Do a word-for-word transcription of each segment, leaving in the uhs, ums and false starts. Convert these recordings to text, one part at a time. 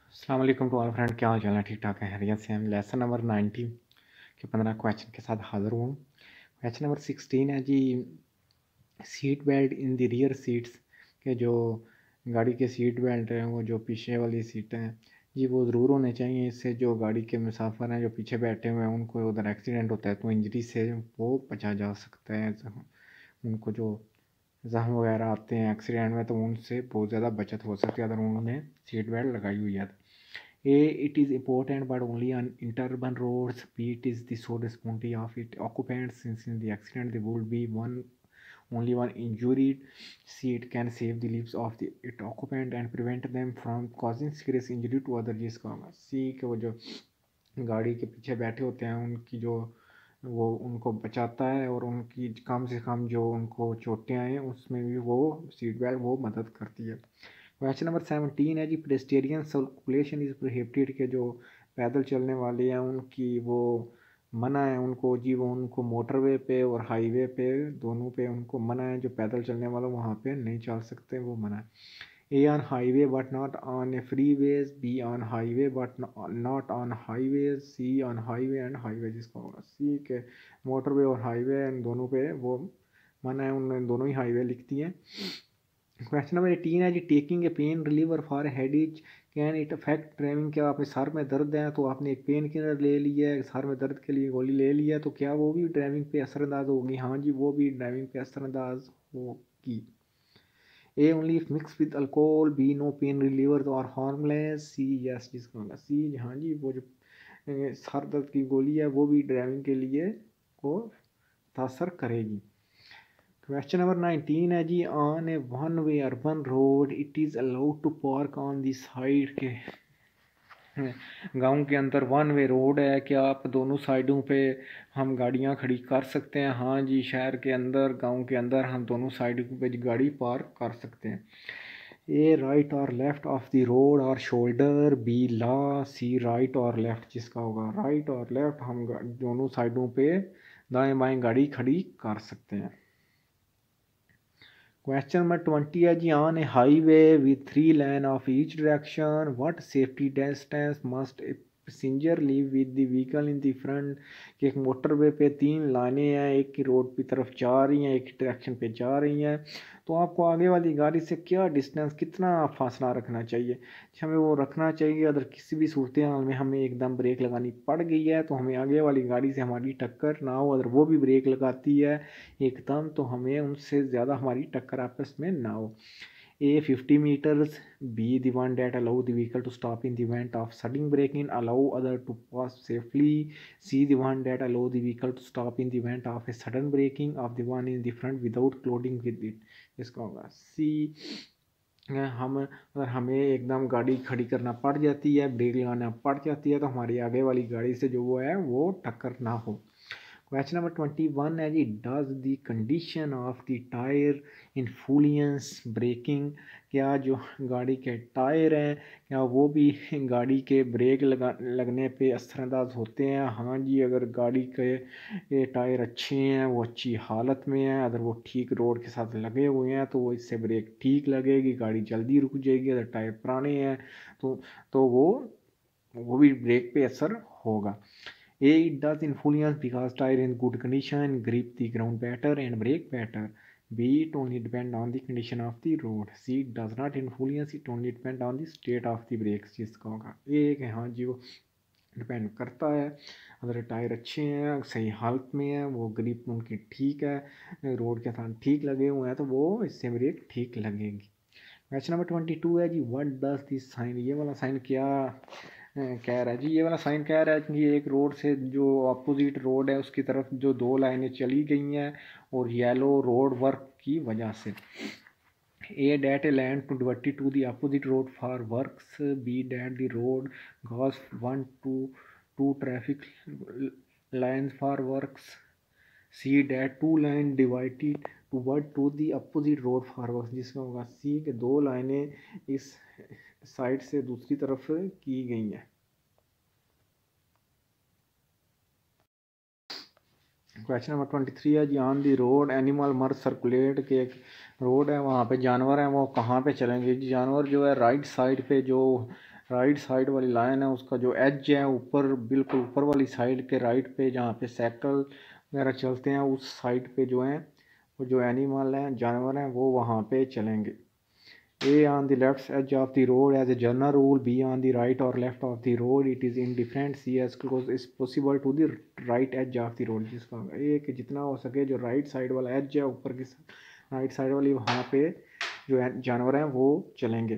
अस्सलाम वालेकुम to all friend, क्या हाल चाल है? ठीक ठाक है, खैरियत से हम लेसन नंबर नाइनटीन के पंद्रह क्वेश्चन के साथ हाज़िर हूँ। क्वेश्चन नंबर सिक्सटीन है जी, seat belt in the rear seats के जो गाड़ी के सीट बेल्ट हैं वो जो पीछे वाली सीटें हैं जी वो ज़रूर होने चाहिए। इससे जो गाड़ी के मुसाफिर हैं जो पीछे बैठे हुए हैं उनको उधर एक्सीडेंट होता है तो इंजरी से वो बचा जा सकता है। उनको जो जख्म वगैरह आते हैं एक्सीडेंट में तो उनसे बहुत ज़्यादा बचत हो सकती है अगर उन्होंने सीट बेल्ट लगाई हुई है। A, it is important but only on interurban roads. B, it is the sole responsibility of its occupants. Since in the accident there would be one only one injured. C, it can save the lives of the its occupant and prevent them from causing serious injury to others. जिसका होगा C के वो जो गाड़ी के पीछे बैठे होते हैं उनकी जो वो उनको बचाता है और उनकी कम से कम जो उनको चोटें आए उसमें भी वो सीट बेल्ट वो मदद करती है। क्वेश्चन नंबर सेवनटीन है जी, पेडेस्टेरियन सर्कुलेशन इज़ प्रोहिबिटेड के जो पैदल चलने वाले हैं उनकी वो मना है उनको जी वो उनको मोटरवे पे और हाईवे पे दोनों पे उनको मना है। जो पैदल चलने वाले वहाँ पे नहीं चल सकते, वो मना है। A on highway but not on a freeways, B on highway but not on highways, C on highway and highway. जिसका होगा सी के मोटरवे और हाईवे इन दोनों पे वो मना है, उन दोनों ही हाईवे लिखती हैं। क्वेश्चन नंबर एटीन है जी, taking a pain reliever for headache can it affect driving. क्या आपने सर में दर्द है तो आपने एक पेन किलर ले लिया है, सर में दर्द के लिए गोली ले लिया तो क्या वो भी ड्राइविंग पे असरअंदाज होगी? हाँ जी, वो भी ड्राइविंग पे असरअंदाज होगी। A only if mix with alcohol, B no pain reliever और हार्मलेस, सी यस। जिसका होगा सी। हाँ जी, वो जो सर दर्द की गोली है वो भी ड्राइविंग के लिए को तासर करेगी। क्वेश्चन नंबर नाइनटीन है जी, on a one way urban road it is allowed to park on the side के गांव के अंदर वन वे रोड है, क्या आप दोनों साइडों पे हम गाड़ियां खड़ी कर सकते हैं? हाँ जी, शहर के अंदर गांव के अंदर हम दोनों साइडों पे गाड़ी पार्क कर सकते हैं। ए राइट और लेफ्ट ऑफ द रोड और शोल्डर, बी ला, सी राइट और लेफ्ट। जिसका होगा राइट और लेफ्ट हम दोनों साइडों पे दाएं बाएं गाड़ी खड़ी कर सकते हैं। क्वेश्चन नंबर ट्वेंटी है जी, on a highway with three lane of each direction what safety distance must a passenger leave with the vehicle in the front. कि एक मोटरवे पे तीन लाइनें हैं, एक की रोड की तरफ जा रही हैं एक की डायरेक्शन पे जा रही हैं, तो आपको आगे वाली गाड़ी से क्या डिस्टेंस कितना फासला रखना चाहिए? हमें वो रखना चाहिए। अगर किसी भी सूरत हाल में हमें एकदम ब्रेक लगानी पड़ गई है तो हमें आगे वाली गाड़ी से हमारी टक्कर ना हो, अगर वो भी ब्रेक लगाती है एकदम तो हमें उनसे ज़्यादा हमारी टक्कर आपस में ना हो। A fifty metres, B the one that allow the vehicle to stop in the event of sudden braking allow other to pass safely, C the one that allow the vehicle to stop in the event of a sudden braking of the one in the front without colliding with it. इसका होगा सी। हम अगर हमें एकदम गाड़ी खड़ी करना पड़ जाती है, ब्रेक लगाना पड़ जाती है तो हमारी आगे वाली गाड़ी से जो वो है वो टक्कर ना हो। क्वेश्चन नंबर ट्वेंटी वन है जी, does the condition of the tyre influence braking. क्या जो गाड़ी के टायर हैं क्या वो भी गाड़ी के ब्रेक लगा लगने पे असरअंदाज होते हैं? हाँ जी, अगर गाड़ी के ये टायर अच्छे हैं, वो अच्छी हालत में हैं, अगर वो ठीक रोड के साथ लगे हुए हैं तो वो इससे ब्रेक ठीक लगेगी, गाड़ी जल्दी रुक जाएगी। अगर टायर पुराने हैं तो तो वो वो भी ब्रेक पे असर होगा। A, it does influence because tire in good condition, grip the ground better and brake better. B, it only depend on the condition of the road. C, it does not influence, it only depend on the state of the brakes। जिसका होगा ए कि हाँ जी वो depend करता है, अगर tyre अच्छे हैं सही हालत में है, वो ग्रिप उनकी ठीक है, रोड के साथ ठीक लगे हुए हैं तो वो इससे ब्रेक ठीक लगेगी। क्वेश्चन नंबर ट्वेंटी टू है जी, व्हाट डज दिस साइन। ये वाला साइन क्या कह रहा है जी? ये वाला साइन कह रहा है कि एक रोड से जो अपोजिट रोड है उसकी तरफ जो दो लाइनें चली गई हैं और येलो रोड वर्क की वजह से। A, that a land to diverted to the opposite road for works. B, that the road goes one to two traffic lines for works. C, that two line divided toward to the opposite road for works। जिसमें होगा C के दो लाइनें इस side से दूसरी तरफ की गई हैं। क्वेश्चन नंबर ट्वेंटी थ्री है जी, on the road animal may circulate. के एक रोड है वहाँ पे जानवर हैं वो कहाँ पे चलेंगे? जानवर जो है राइट साइड पे जो राइट साइड वाली लाइन है उसका जो एज है ऊपर बिल्कुल ऊपर वाली साइड के राइट पे जहाँ पे साइकिल वगैरह चलते हैं उस साइड पे जो है वो जो एनिमल हैं जानवर हैं वो वहाँ पे चलेंगे। A on the left edge of the road as a general rule, B on the right or left of the road. It is indifferent. C as close as possible to the right edge of the road. जिसका ये कि जितना हो सके जो right side वाला as है ऊपर की राइट साइड वाली वहाँ पे जो जानवर हैं वो चलेंगे।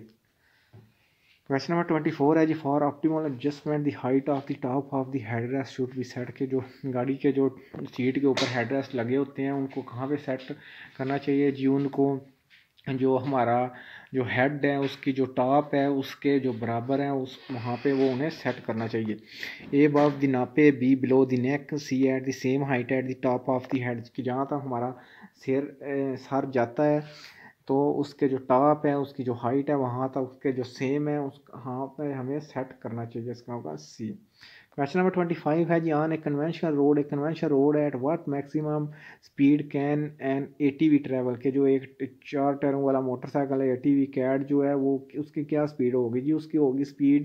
क्वेश्चन नंबर ट्वेंटी फोर है जी for optimal adjustment the height of the top of the headrest should be set के जो गाड़ी के जो सीट के ऊपर हेडरेस्ट लगे होते हैं उनको कहाँ पे सेट करना चाहिए जी। उनको जो हमारा जो हेड है उसकी जो टॉप है उसके जो बराबर है उस वहाँ पे वो उन्हें सेट करना चाहिए। A above the nape, B below the neck, C at the same height at the top of the head कि जहाँ तक हमारा सिर सर जाता है तो उसके जो टॉप है उसकी जो हाइट है वहाँ तक उसके जो सेम है उस वहाँ पे हमें सेट करना चाहिए। इसका होगा C. Question number twenty five है जी on a conventional road a conventional road at what maximum speed can an ATV travel के जो एक चार टायरों वाला मोटरसाइकिल है एटीवी कैट जो है वो उसकी क्या स्पीड होगी जी। उसकी होगी स्पीड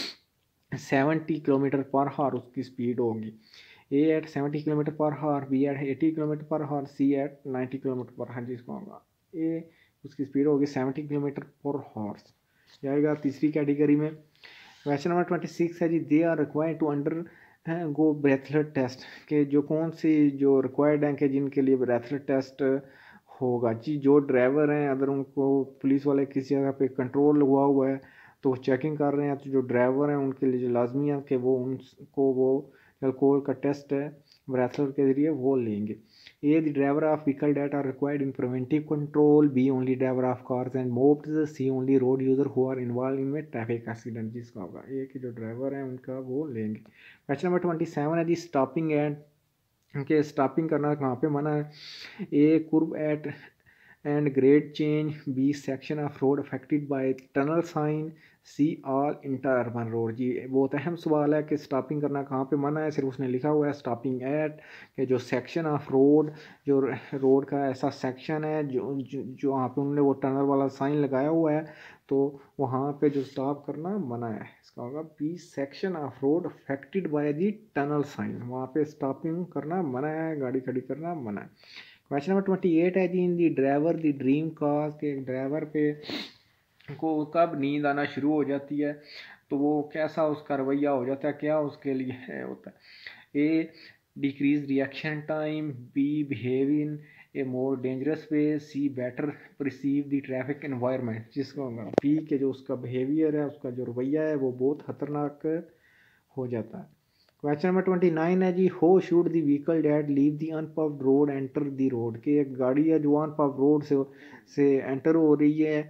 सेवेंटी किलोमीटर पर हावर उसकी स्पीड होगी। ए eight seventy kilometre per hour, B at eighty kilometre per hour, C at ninety kilometre per hour जिसका होगा ए उसकी स्पीड होगी सेवेंटी किलोमीटर पर हॉर्स जाएगा तीसरी कैटेगरी में। क्वेश्चन नंबर ट्वेंटी सिक्स है जी they are required to undergo breathalyser test के जो कौन सी जो रिक्वायर्ड हैं कि जिनके लिए ब्रेथलेट टेस्ट होगा जी। जो ड्राइवर हैं अगर उनको पुलिस वाले किसी जगह पे कंट्रोल हुआ हुआ है तो चेकिंग कर रहे हैं तो जो ड्राइवर हैं उनके लिए जो लाजमी है कि वो उनको वो अल्कोहल का टेस्ट है ब्रेथलेट के ज़रिए वो लेंगे। A the driver of vehicle that are required in preventive control, B only driver of cars and mopeds, C only road user who are involved in में traffic accident जिसका होगा ए कि जो ड्राइवर हैं उनका वो लेंगे। क्वेश्चन नंबर ट्वेंटी सेवन है जी स्टॉपिंग एंड के स्टॉपिंग करना कहाँ पे मना है। A kerb at and grade change, B section of road affected by tunnel sign, C all interurban road जी। बहुत अहम सवाल है कि स्टॉपिंग करना कहाँ पे मना है। सिर्फ उसने लिखा हुआ है स्टॉपिंग एट कि जो सेक्शन ऑफ रोड जो रोड का ऐसा सेक्शन है जो जो वहाँ पे उन्होंने वो टनल वाला साइन लगाया हुआ है तो वहाँ पे जो स्टॉप करना मना है। इसका होगा B section of road affected by the tunnel sign वहाँ पे स्टॉपिंग करना मना है गाड़ी खड़ी करना मना है। क्वेश्चन नंबर ट्वेंटी एट है जी in the driver the dream car के ड्राइवर पे को कब नींद आना शुरू हो जाती है तो वो कैसा उसका रवैया हो जाता है क्या उसके लिए होता है। A decrease reaction time, B behave in a more dangerous way, C better perceive the traffic environment जिसका होगा बी के जो उसका बिहेवियर है उसका जो रवैया है वो बहुत खतरनाक हो जाता है। क्वेश्चन नंबर ट्वेंटी नाइन है जी how should the vehicle that leave the unpaved road enter the road कि एक गाड़ी है जो अनपव्ड रोड से से एंटर हो रही है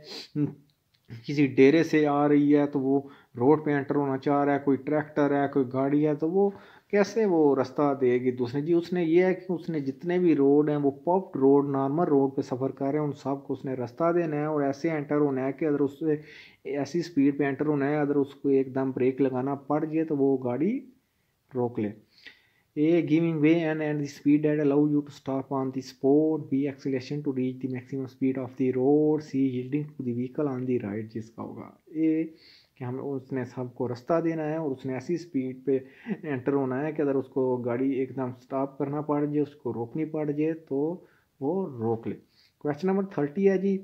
किसी डेरे से आ रही है तो वो रोड पे एंटर होना चाह रहा है कोई ट्रैक्टर है कोई गाड़ी है तो वो कैसे वो रास्ता देगी दूसरे जी। उसने ये है कि उसने जितने भी रोड हैं वो पॉप्ड रोड नॉर्मल रोड पे सफ़र कर रहे हैं उन सब को उसने रास्ता देना है और ऐसे एंटर होना है कि अगर उससे ऐसी स्पीड पे एंटर होना है अगर उसको एकदम ब्रेक लगाना पड़ जाए तो वो गाड़ी रोक ले। A giving way and at the speed that allow you to stop on the spot, B acceleration to reach the maximum speed of the road, C yielding to the vehicle on the right जिसका होगा A कि हमें उसने सबको रास्ता देना है और उसने ऐसी स्पीड पे एंटर होना है कि अगर उसको गाड़ी एकदम स्टॉप करना पड़ जाए उसको रोकनी पड़ जाए तो वो रोक ले। क्वेश्चन नंबर थर्टी है जी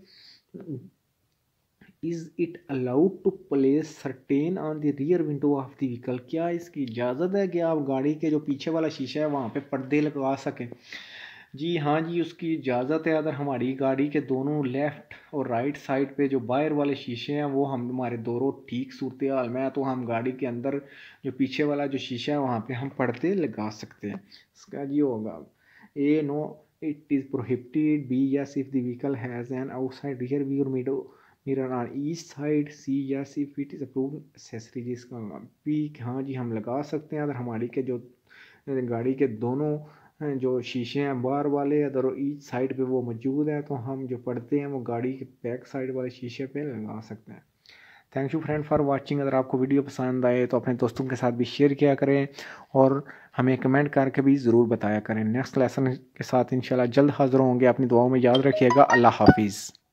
is it allowed to place curtain on the rear window of the vehicle क्या इसकी इजाज़त है कि आप गाड़ी के जो पीछे वाला शीशा है वहाँ पे पर्दे लगा सकें जी। हाँ जी उसकी इजाज़त है अगर हमारी गाड़ी के दोनों लेफ़्ट और राइट साइड पे जो बाहर वाले शीशे हैं वो हम हमारे दोनों ठीक सूरत हाल में तो हम गाड़ी के अंदर जो पीछे वाला जो शीशा है वहाँ पे हम पर्दे लगा सकते हैं। इसका जी होगा A no it is prohibited, B yes if the vehicle has an outside rear view मिडो mirror on each side, C yes if it is approved accessory जिसका होगा बी हाँ जी हम लगा सकते हैं अगर हमारी के जो गाड़ी के दोनों जो शीशे हैं बाहर वाले अगर ईच साइड पे वो मौजूद है तो हम जो पर्दे हैं वो गाड़ी के बैक साइड वाले शीशे पे लगा सकते हैं। Thank you friend for watching. अगर आपको वीडियो पसंद आए तो अपने दोस्तों के साथ भी शेयर किया करें और हमें कमेंट करके भी ज़रूर बताया करें। नेक्स्ट लेसन के साथ इंशाल्लाह जल्द हाज़िर होंगे। अपनी दुआओं में याद रखिएगा। अल्लाह हाफिज़।